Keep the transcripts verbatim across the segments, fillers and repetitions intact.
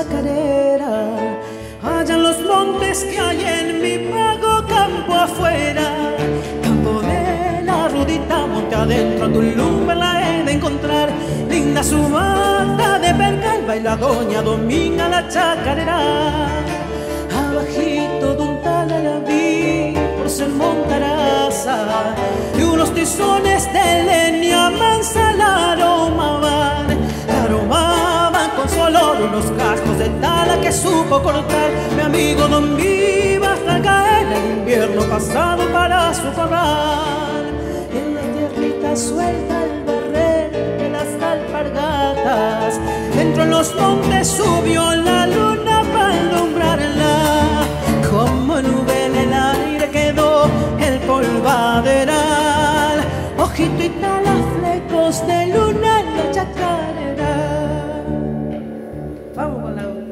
chacarera. Allá en los montes que hay en mi pago, campo afuera, campo de la Rudita, monte adentro, tu lumbre la he de encontrar. Linda su bata de percal, baila doña Dominga la chacarera. Abajito de un talar la vi por ser Montaraza, y unos tizones de leña mansa la aromaban, la aromaban con su olor unos cajos de tala que supo cortar mi amigo Don Viva hasta caer el invierno pasado para su corral. En la tierrita suelta el barrer de las alpargatas, dentro en los montes subió la luna para alumbrarla. Como nube en el aire quedó el polvaderal, ojito y tala, flecos de luna en la chacarera. Vamos con la otra.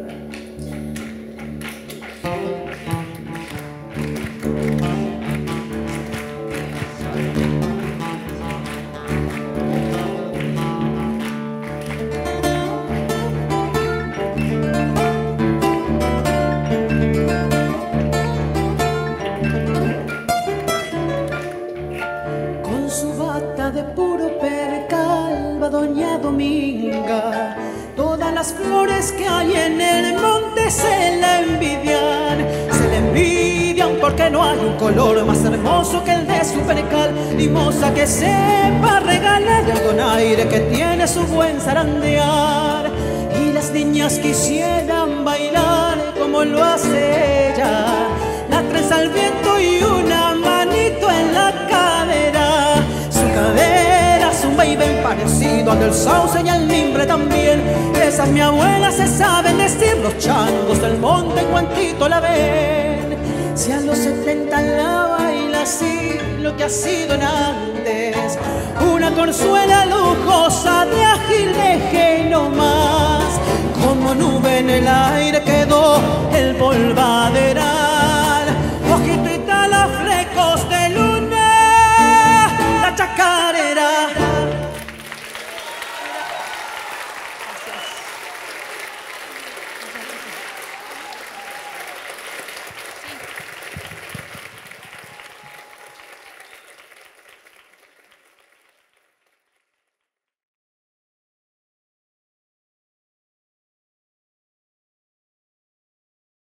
De puro percal va doña Dominga, todas las flores que hay en el monte se la envidian, se la envidian porque no hay un color más hermoso que el de su percal. Limosa que sepa regalar el donaire que tiene su buen zarandear, y las niñas quisieran bailar como lo hace ella, la trenza al viento y una manito en la cadera. Es un baile parecido al del sauce y al mimbre también. Esas mi abuela se saben decir, los changos del monte en cuantito la ven. Si a los setenta la baila así, lo que ha sido en antes, una corzuela lujosa de ágil deje no más. Como nube en el aire quedó el polvaderal.